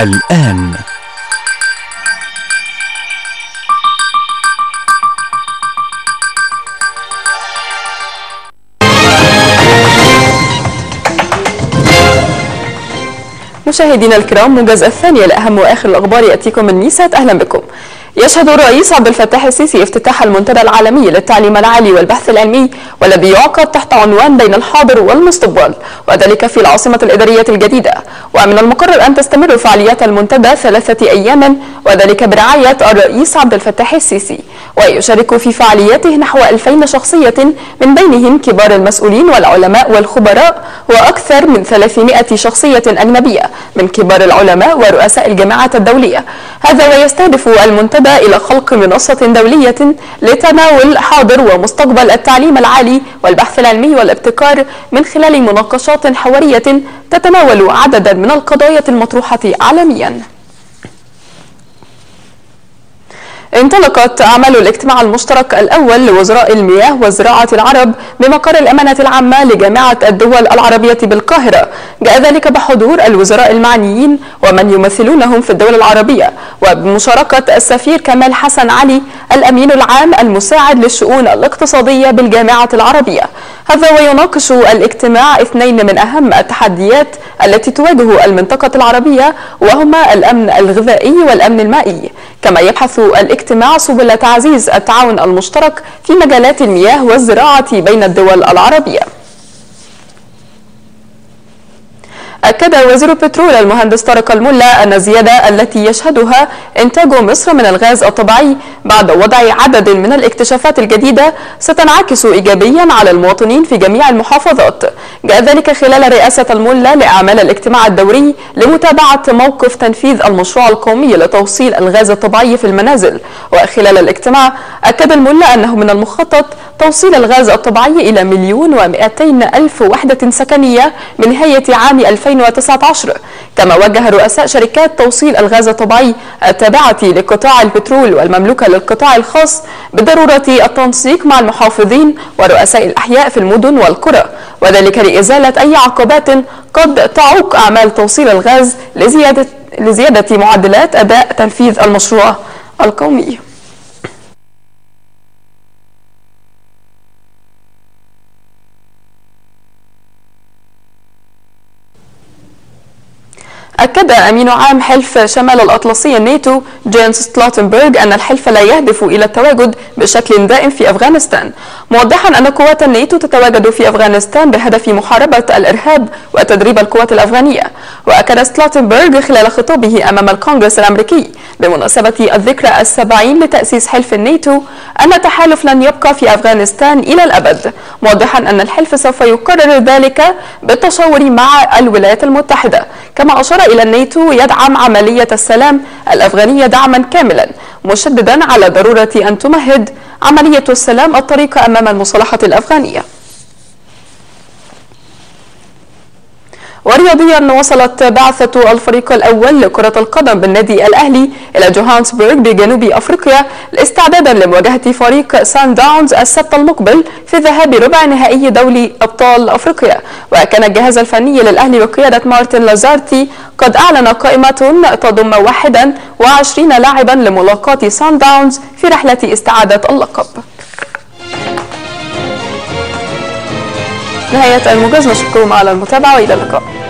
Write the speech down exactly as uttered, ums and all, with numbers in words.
الآن مشاهدينا الكرام، موجز الثانية لأهم وآخر الأخبار يأتيكم من ميسات. أهلا بكم. يشهد الرئيس عبد الفتاح السيسي افتتاح المنتدى العالمي للتعليم العالي والبحث العلمي، والذي يعقد تحت عنوان بين الحاضر والمستقبل، وذلك في العاصمة الإدارية الجديدة. ومن المقرر أن تستمر فعاليات المنتدى ثلاثة أيام، وذلك برعاية الرئيس عبد الفتاح السيسي، ويشارك في فعالياته نحو ألفين شخصية، من بينهم كبار المسؤولين والعلماء والخبراء، وأكثر من ثلاثمائة شخصية أجنبية من كبار العلماء ورؤساء الجامعات الدولية. هذا ويستهدف المنتدى إلى خلق منصة دولية لتناول حاضر ومستقبل التعليم العالي والبحث العلمي والابتكار، من خلال مناقشات حوارية تتناول عددا من القضايا المطروحة عالميا. انطلقت أعمال الاجتماع المشترك الأول لوزراء المياه والزراعة العرب بمقر الأمانة العامة لجامعة الدول العربية بالقاهرة. جاء ذلك بحضور الوزراء المعنيين ومن يمثلونهم في الدول العربية، وبمشاركة السفير كمال حسن علي الأمين العام المساعد للشؤون الاقتصادية بالجامعة العربية. هذا ويناقش الاجتماع اثنين من أهم التحديات التي تواجه المنطقة العربية، وهما الأمن الغذائي والأمن المائي. كما يبحث الاجتماع سبل تعزيز التعاون المشترك في مجالات المياه والزراعة بين الدول العربية. أكد وزير البترول المهندس طارق الملا أن الزيادة التي يشهدها إنتاج مصر من الغاز الطبيعي بعد وضع عدد من الاكتشافات الجديدة ستنعكس إيجابيا على المواطنين في جميع المحافظات. جاء ذلك خلال رئاسة الملا لأعمال الاجتماع الدوري لمتابعة موقف تنفيذ المشروع القومي لتوصيل الغاز الطبيعي في المنازل. وخلال الاجتماع أكد الملا أنه من المخطط توصيل الغاز الطبيعي إلى مليون ومئتين ألف وحدة سكنية من نهاية عام ألفين وتسعة عشر. كما وجه رؤساء شركات توصيل الغاز الطبيعي التابعة لقطاع البترول والمملوكة للقطاع الخاص بضرورة التنسيق مع المحافظين ورؤساء الأحياء في المدن والقرى، وذلك لإزالة أي عقبات قد تعوق أعمال توصيل الغاز لزيادة, لزيادة معدلات أداء تنفيذ المشروع القومي. أكد أمين عام حلف شمال الأطلسي الناتو جينس ستولتنبرغ أن الحلف لا يهدف إلى التواجد بشكل دائم في أفغانستان، موضحا أن قوات الناتو تتواجد في أفغانستان بهدف محاربة الإرهاب وتدريب القوات الأفغانية. وأكد ستولتنبرغ خلال خطابه أمام الكونغرس الأمريكي بمناسبة الذكرى السبعين لتأسيس حلف الناتو أن التحالف لن يبقى في أفغانستان إلى الأبد، موضحا أن الحلف سوف يقرر ذلك بالتشاور مع الولايات المتحدة. كما أشار إلى الناتو يدعم عملية السلام الأفغانية دعما كاملا، مشددا على ضرورة أن تمهد عملية السلام الطريق أمام المصالحة الأفغانية. ورياضيا، وصلت بعثة الفريق الأول لكرة القدم بالنادي الأهلي إلى جوهانسبرغ بجنوب أفريقيا استعدادا لمواجهة فريق سان داونز السبت المقبل في ذهاب ربع نهائي دوري أبطال أفريقيا. وكان الجهاز الفني للأهلي بقيادة مارتن لازارتي قد أعلن قائمة تضم واحد وعشرين لاعبا لملاقاة سان داونز في رحلة استعادة اللقب. نهاية الموجز، نشكركم على المتابعة وإلى اللقاء.